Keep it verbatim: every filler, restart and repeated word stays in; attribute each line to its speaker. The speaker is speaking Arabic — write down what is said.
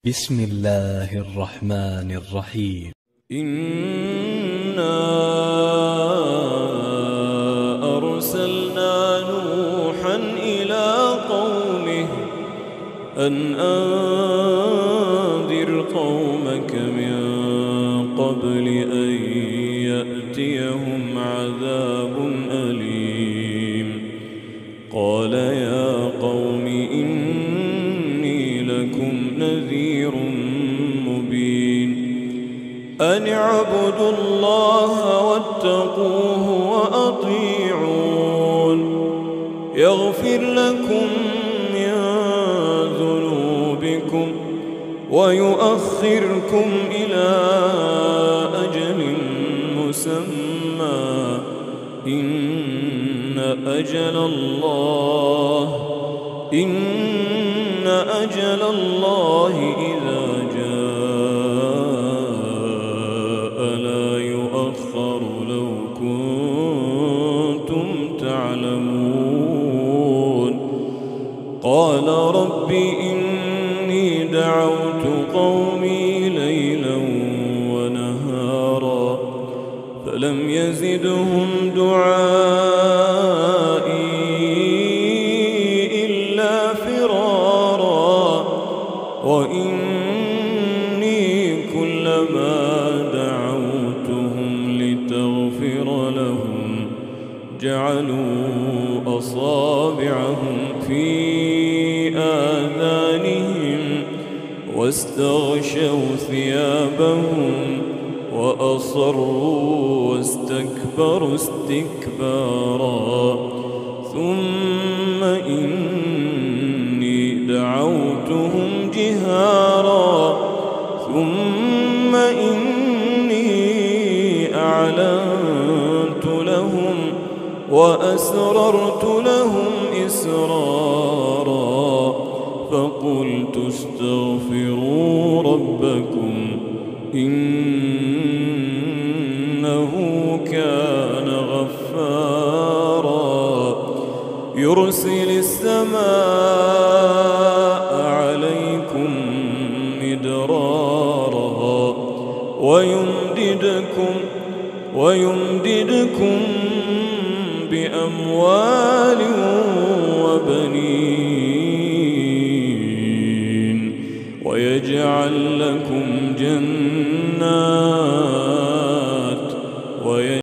Speaker 1: بسم الله الرحمن الرحيم.
Speaker 2: إنا أرسلنا نوحا إلى قومه أن أنذر قومك من قبل أن يأتيهم عذاب أليم. قال يا قوم إني لكم نذير مبين أن اعبدوا الله واتقوه وأطيعون يغفر لكم من ذنوبكم ويؤخركم إلى أجل مسمى إن أجل الله إن أجل الله إذا جاء لا يؤخر لو كنتم تعلمون. قال رب إني دعوت قومي ليلا ونهارا فلم يزدهم دعائي إلا فرارا وإني كلما دعوتهم لتغفر لهم جعلوا أصابعهم في آذانهم واستغشوا ثيابهم وأصروا واستكبروا استكبارا ثم إني دعوتهم جهارا ثم إني أعلنت لهم وأسررت لهم إسرارا فقلت استغفروا ربكم إنه كان غفارا يرسل السماء عليكم مدرارا ويمددكم ويمددكم بأموال وبنين ويجعل لكم جنات